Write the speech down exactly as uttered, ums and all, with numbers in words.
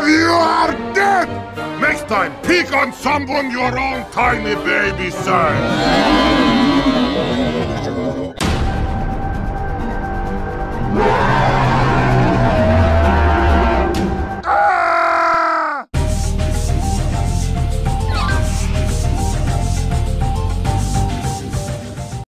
You are dead! Next time, pick on someone your own tiny baby size!